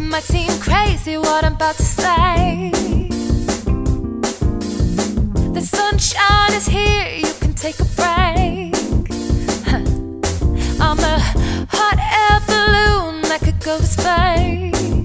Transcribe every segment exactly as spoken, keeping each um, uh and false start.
might seem crazy what I'm about to say. The sunshine is here, you can take a break. Huh. I'm a hot air balloon that could go to space,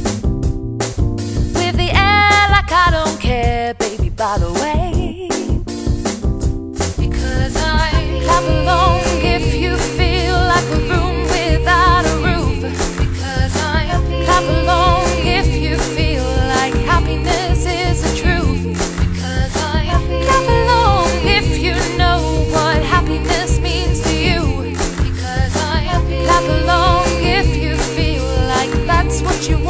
with the air like I don't care, baby, by the way. Because I clap along if you feel like a room without a roof. Because I clap along if you feel like happiness is the truth. Because I clap along if you know what happiness means to you. Because I clap along if you feel like that's what you want.